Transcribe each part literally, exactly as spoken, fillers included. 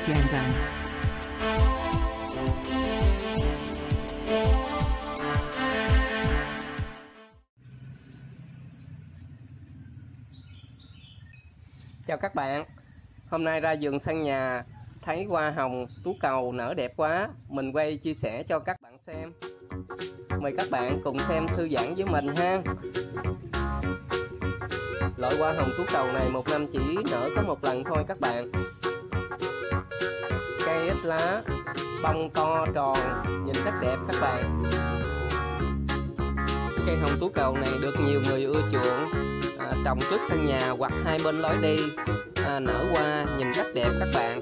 Addendum. Chào các bạn. Hôm nay ra vườn sân nhà thấy hoa hồng tú cầu nở đẹp quá, mình quay chia sẻ cho các bạn xem. Mời các bạn cùng xem thư giãn với mình ha. Loại hoa hồng tú cầu này một năm chỉ nở có một lần thôi các bạn. Cây ít lá, bông to tròn, nhìn rất đẹp các bạn. Cây hồng tú cầu này được nhiều người ưa chuộng, à, trồng trước sân nhà hoặc hai bên lối đi, à, nở hoa nhìn rất đẹp các bạn.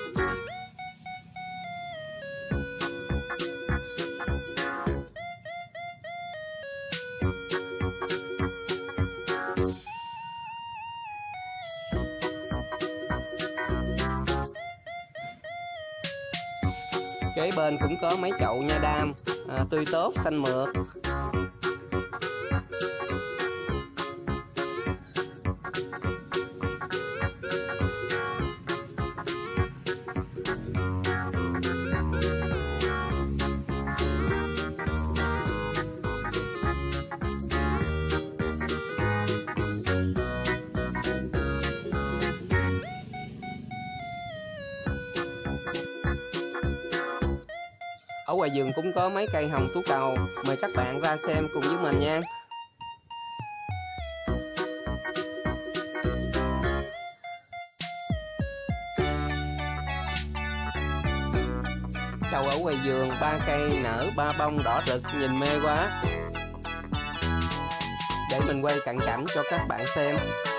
Kế bên cũng có mấy chậu nha đam, à, tươi tốt xanh mượt. Ở ngoài vườn cũng có mấy cây hồng tú cầu, mời các bạn ra xem cùng với mình nha. Cầu ở ngoài vườn ba cây nở ba bông đỏ rực nhìn mê quá. Để mình quay cận cảnh cho các bạn xem.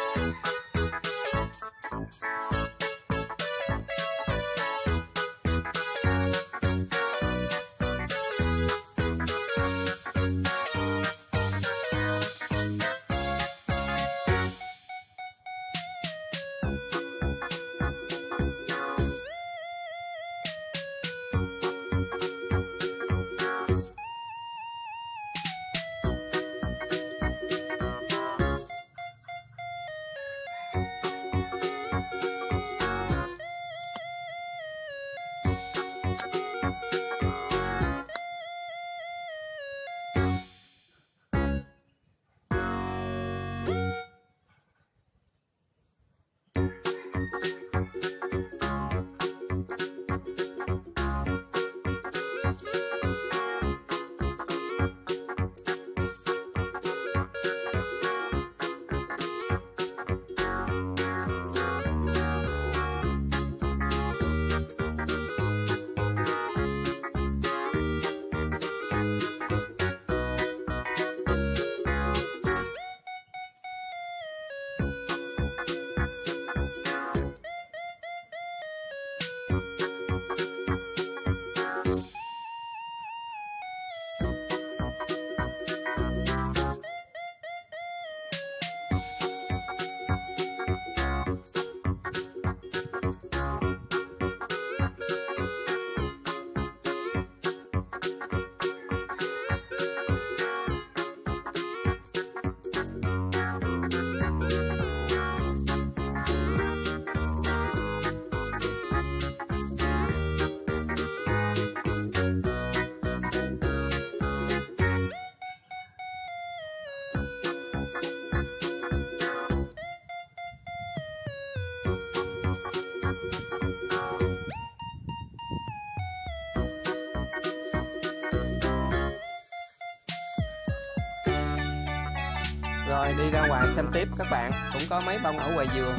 Rồi đi ra ngoài xem tiếp các bạn, cũng có mấy bông ở ngoài vườn.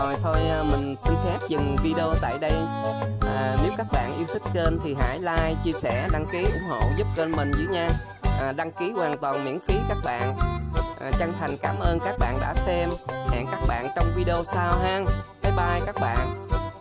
rồi thôi mình xin phép dừng video tại đây. À, nếu các bạn yêu thích kênh thì hãy like, chia sẻ, đăng ký ủng hộ giúp kênh mình với nha. À, đăng ký hoàn toàn miễn phí các bạn. À, chân thành cảm ơn các bạn đã xem. Hẹn các bạn trong video sau ha. Bye bye các bạn.